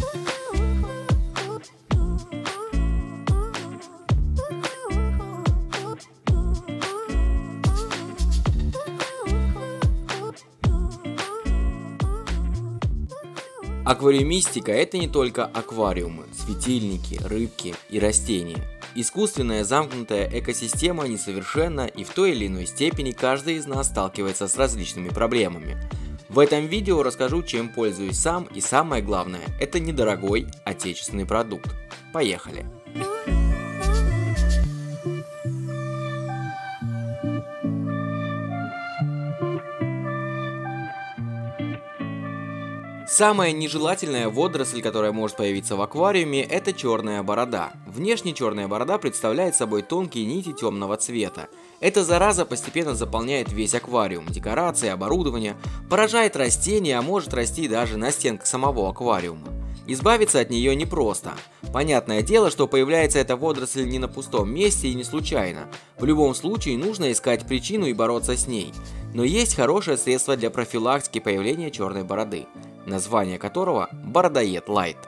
Аквариумистика – это не только аквариумы, светильники, рыбки и растения. Искусственная замкнутая экосистема несовершенна, и в той или иной степени каждый из нас сталкивается с различными проблемами. В этом видео расскажу, чем пользуюсь сам, и самое главное – это недорогой отечественный продукт. Поехали! Самая нежелательная водоросль, которая может появиться в аквариуме, это черная борода. Внешне черная борода представляет собой тонкие нити темного цвета. Эта зараза постепенно заполняет весь аквариум, декорации, оборудование, поражает растения, а может расти даже на стенках самого аквариума. Избавиться от нее непросто. Понятное дело, что появляется эта водоросль не на пустом месте и не случайно. В любом случае нужно искать причину и бороться с ней. Но есть хорошее средство для профилактики появления черной бороды, название которого Бородоед Лайт.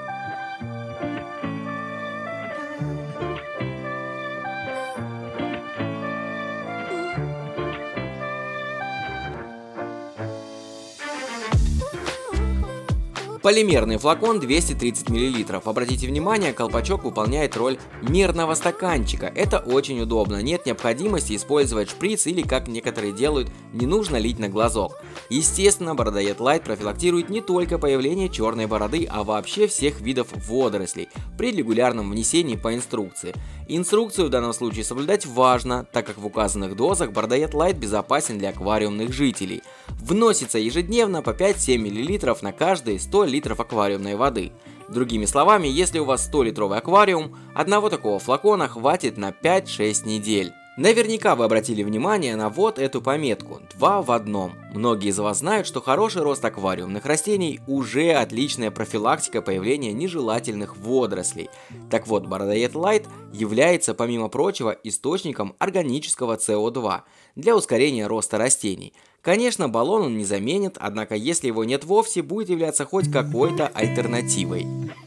Полимерный флакон 230 мл. Обратите внимание, колпачок выполняет роль мерного стаканчика. Это очень удобно, нет необходимости использовать шприц или, как некоторые делают, не нужно лить на глазок. Естественно, Бородоед Лайт профилактирует не только появление черной бороды, а вообще всех видов водорослей при регулярном внесении по инструкции. Инструкцию в данном случае соблюдать важно, так как в указанных дозах Бородоед Лайт безопасен для аквариумных жителей. Вносится ежедневно по 5-7 мл на каждые 100 литров аквариумной воды. Другими словами, если у вас 100-литровый аквариум, одного такого флакона хватит на 5-6 недель. Наверняка вы обратили внимание на вот эту пометку «2 в одном». Многие из вас знают, что хороший рост аквариумных растений уже отличная профилактика появления нежелательных водорослей. Так вот, Бородоед Лайт является, помимо прочего, источником органического СО2 для ускорения роста растений. Конечно, баллон он не заменит, однако если его нет вовсе, будет являться хоть какой-то альтернативой.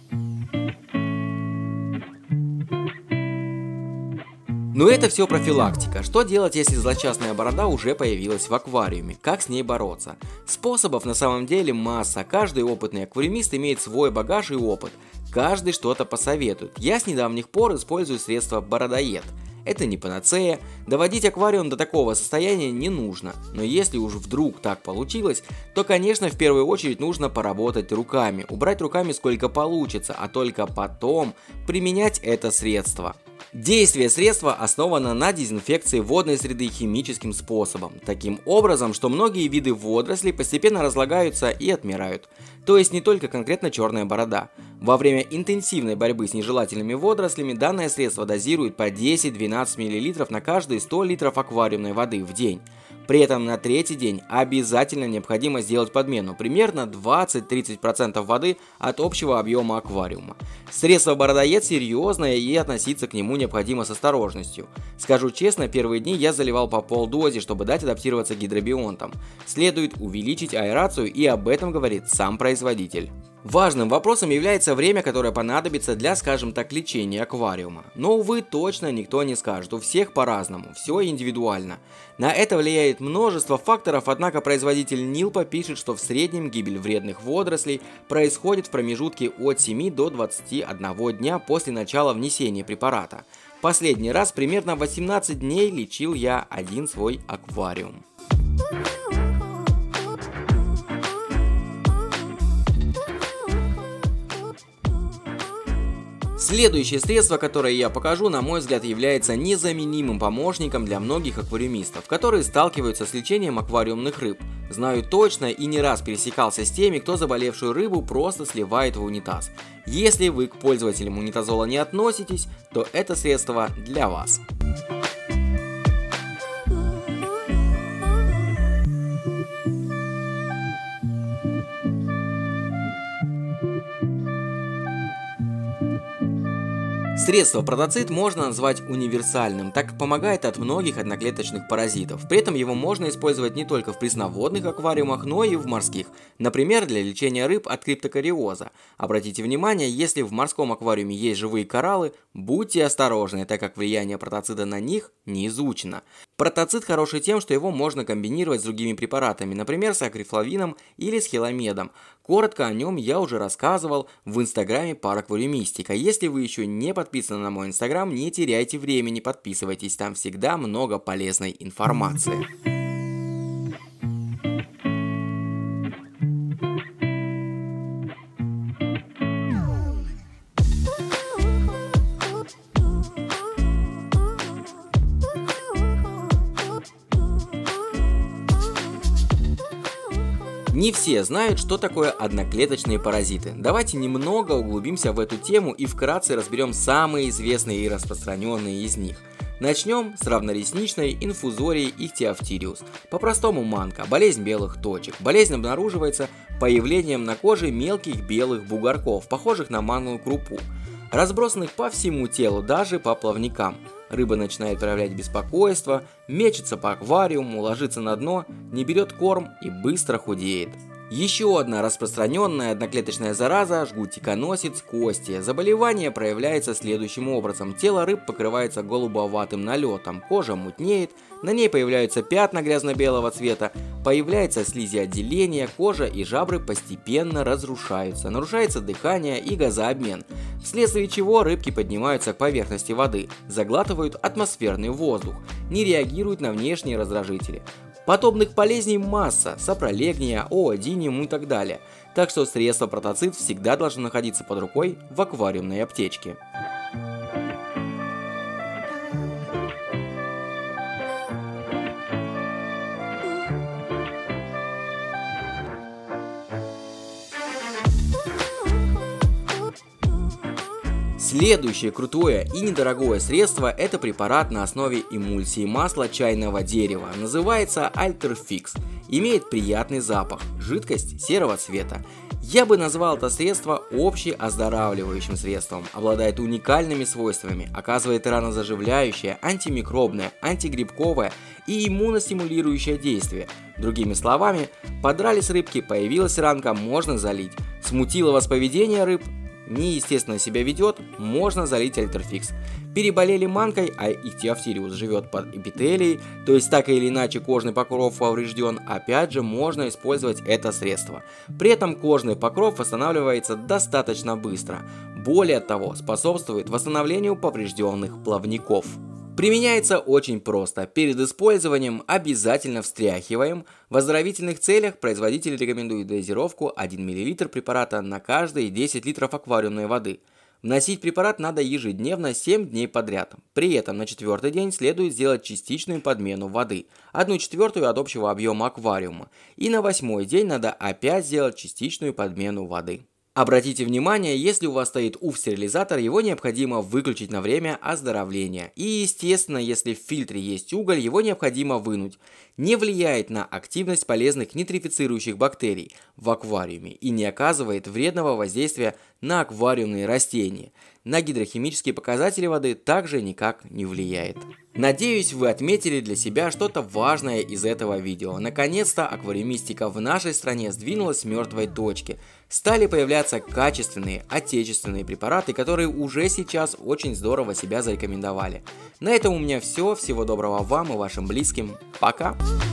Но это все профилактика. Что делать, если злосчастная борода уже появилась в аквариуме? Как с ней бороться? Способов на самом деле масса. Каждый опытный аквариумист имеет свой багаж и опыт. Каждый что-то посоветует. Я с недавних пор использую средство Бородоед. Это не панацея, доводить аквариум до такого состояния не нужно, но если уж вдруг так получилось, то, конечно, в первую очередь нужно поработать руками, убрать руками сколько получится, а только потом применять это средство. Действие средства основано на дезинфекции водной среды химическим способом, таким образом, что многие виды водорослей постепенно разлагаются и отмирают. То есть не только конкретно черная борода. Во время интенсивной борьбы с нежелательными водорослями данное средство дозирует по 10-12 мл на каждые 100 литров аквариумной воды в день. При этом на третий день обязательно необходимо сделать подмену, примерно 20-30% воды от общего объема аквариума. Средство Бородоед серьезное, и относиться к нему необходимо с осторожностью. Скажу честно, первые дни я заливал по полдозе, чтобы дать адаптироваться гидробионтам. Следует увеличить аэрацию, и об этом говорит сам производитель. Важным вопросом является время, которое понадобится для, скажем так, лечения аквариума. Но, увы, точно никто не скажет, у всех по-разному, все индивидуально. На это влияет множество факторов, однако производитель Нилпа пишет, что в среднем гибель вредных водорослей происходит в промежутке от 7 до 21 дня после начала внесения препарата. Последний раз примерно 18 дней лечил я один свой аквариум. Следующее средство, которое я покажу, на мой взгляд, является незаменимым помощником для многих аквариумистов, которые сталкиваются с лечением аквариумных рыб. Знаю точно и не раз пересекался с теми, кто заболевшую рыбу просто сливает в унитаз. Если вы к пользователям унитазола не относитесь, то это средство для вас. Средство протоцит можно назвать универсальным, так как помогает от многих одноклеточных паразитов. При этом его можно использовать не только в пресноводных аквариумах, но и в морских. Например, для лечения рыб от криптокариоза. Обратите внимание, если в морском аквариуме есть живые кораллы, будьте осторожны, так как влияние протоцита на них не изучено. Протоцит хороший тем, что его можно комбинировать с другими препаратами, например, с акрифлавином или с хеламедом. Коротко о нем я уже рассказывал в инстаграме Параквариумистика. Если вы еще не подписаны на мой инстаграм, не теряйте времени, подписывайтесь, там всегда много полезной информации. Не все знают, что такое одноклеточные паразиты. Давайте немного углубимся в эту тему и вкратце разберем самые известные и распространенные из них. Начнем с равноресничной инфузории ихтиофтириус. По-простому манка, болезнь белых точек. Болезнь обнаруживается появлением на коже мелких белых бугорков, похожих на манную крупу, разбросанных по всему телу, даже по плавникам. Рыба начинает проявлять беспокойство, мечется по аквариуму, ложится на дно, не берет корм и быстро худеет. Еще одна распространенная одноклеточная зараза – жгутиконосец кости. Заболевание проявляется следующим образом. Тело рыб покрывается голубоватым налетом, кожа мутнеет, на ней появляются пятна грязно-белого цвета, появляется слизиотделение, кожа и жабры постепенно разрушаются, нарушается дыхание и газообмен, вследствие чего рыбки поднимаются к поверхности воды, заглатывают атмосферный воздух, не реагируют на внешние раздражители. Подобных болезней масса – сапролегния, оодиниум и так далее. Так что средство протоцит всегда должно находиться под рукой в аквариумной аптечке. Следующее крутое и недорогое средство – это препарат на основе эмульсии масла чайного дерева. Называется Альтерфикс. Имеет приятный запах, жидкость серого цвета. Я бы назвал это средство общеоздоравливающим средством. Обладает уникальными свойствами, оказывает ранозаживляющее, антимикробное, антигрибковое и иммуностимулирующее действие. Другими словами, подрались рыбки, появилась ранка, можно залить. Смутило вас поведение рыб? Неестественно себя ведет, можно залить Альтерфикс. Переболели манкой, а ихтиофтириус живет под эпителией, то есть так или иначе кожный покров поврежден, опять же можно использовать это средство. При этом кожный покров восстанавливается достаточно быстро. Более того, способствует восстановлению поврежденных плавников. Применяется очень просто. Перед использованием обязательно встряхиваем. В оздоровительных целях производитель рекомендует дозировку 1 мл препарата на каждые 10 литров аквариумной воды. Вносить препарат надо ежедневно 7 дней подряд. При этом на 4-й день следует сделать частичную подмену воды, 1/4 от общего объема аквариума. И на 8-й день надо опять сделать частичную подмену воды. Обратите внимание, если у вас стоит УФ-стерилизатор, его необходимо выключить на время оздоровления. И естественно, если в фильтре есть уголь, его необходимо вынуть. Не влияет на активность полезных нитрифицирующих бактерий в аквариуме и не оказывает вредного воздействия на аквариумные растения. На гидрохимические показатели воды также никак не влияет. Надеюсь, вы отметили для себя что-то важное из этого видео. Наконец-то аквариумистика в нашей стране сдвинулась с мертвой точки. Стали появляться качественные, отечественные препараты, которые уже сейчас очень здорово себя зарекомендовали. На этом у меня все. Всего доброго вам и вашим близким. Пока!